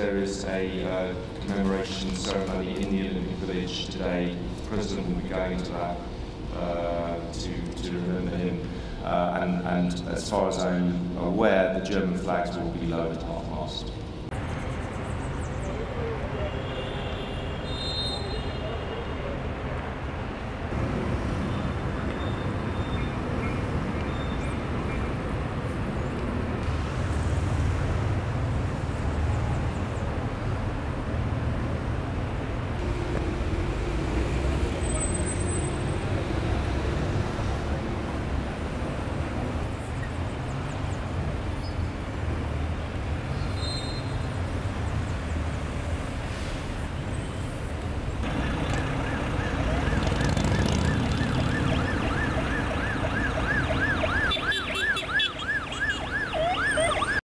there is a commemoration ceremony in the Olympic Village today. The President will be going to that to remember him. And as far as I'm aware, the German flags will be lowered at half-mast.